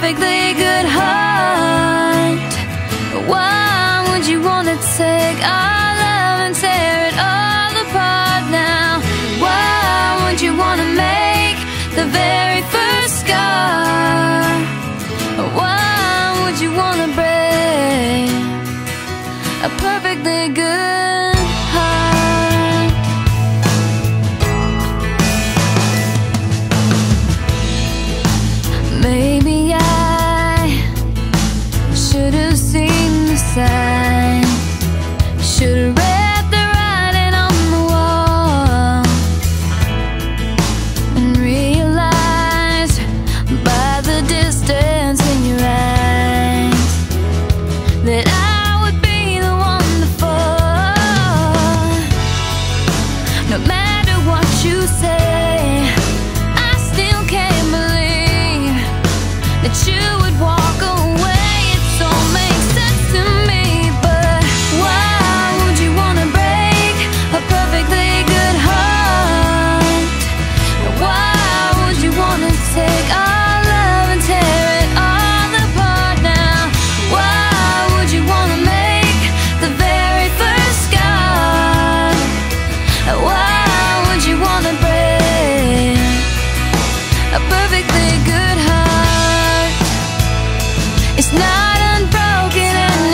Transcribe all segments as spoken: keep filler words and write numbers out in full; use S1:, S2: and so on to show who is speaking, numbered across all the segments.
S1: perfectly good heart. Why would you wanna take our love and tear it all apart now? Why would you wanna make the very first scar? Why would you wanna break a perfectly good heart? Maybe I should have seen the signs, should have read the writing on the wall, and realized by the distance in your eyes that I would be the one to fall. No matter what you say, I still can't believe that you would walk away. It all makes sense to me, but why would you wanna break a perfectly good heart? Why would you wanna take our love and tear it all apart now? Why would you wanna make the very first scar? Why would you wanna break a perfectly good heart? It's not unbroken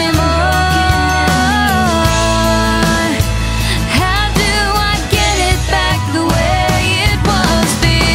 S1: anymore. How do I get it back the way it was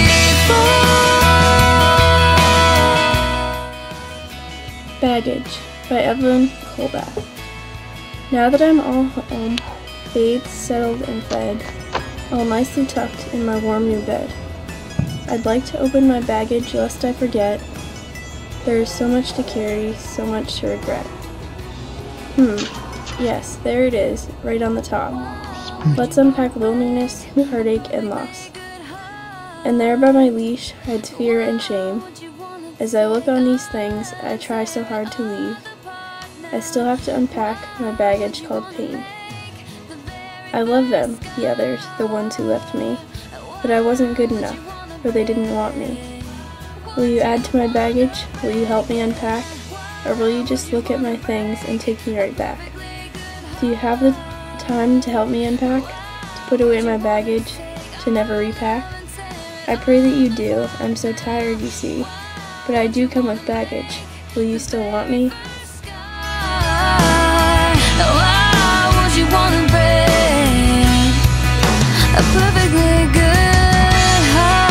S1: before?
S2: Baggage by Evelyn Colbath. Now that I'm all home, bathed, settled, and fed, all nicely tucked in my warm new bed, I'd like to open my baggage lest I forget. There is so much to carry, so much to regret. Hmm, yes, there it is, right on the top. Let's unpack loneliness, heartache, and loss. And there by my leash hides fear and shame. As I look on these things, I try so hard to leave. I still have to unpack my baggage called pain. I love them, the others, the ones who left me, but I wasn't good enough, or they didn't want me. Will you add to my baggage? Will you help me unpack? Or will you just look at my things and take me right back? Do you have the time to help me unpack? To put away my baggage? To never repack? I pray that you do. I'm so tired, you see. But I do come with baggage. Will you still want me?
S1: Why would you wanna break a perfectly good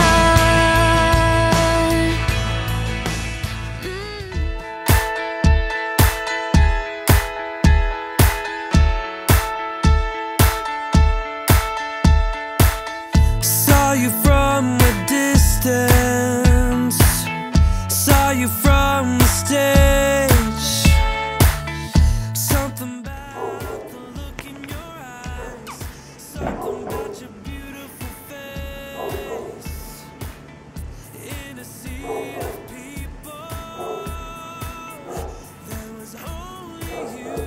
S1: heart?
S3: Saw you from a distance, saw you from the stage. Something about the look in your eyes, something about your beautiful face. In a sea of people, there was only you.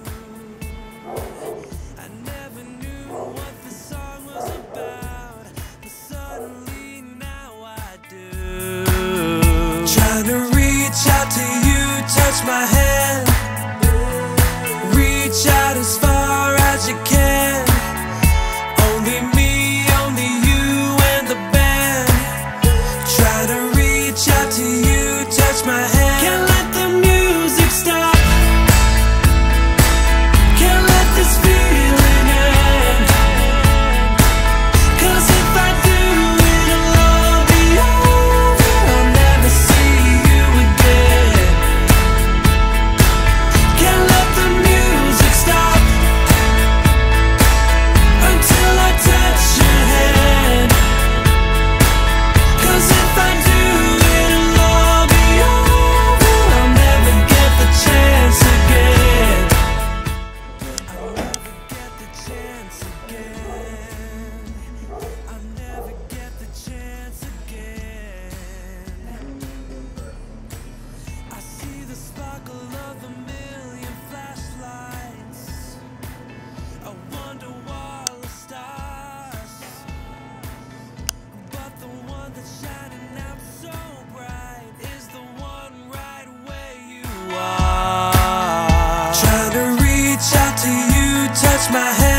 S3: I never knew what the song was about, but suddenly now I do. Trying to reach out to you, touch my hand, reach out as far as you can. Only me, only you and the band. Try to reach out to you, touch my hand. Can't let the music stop, can't let this feeling end. 'Cause if I do, it'll all be over. I'll never see you again. touch my hand.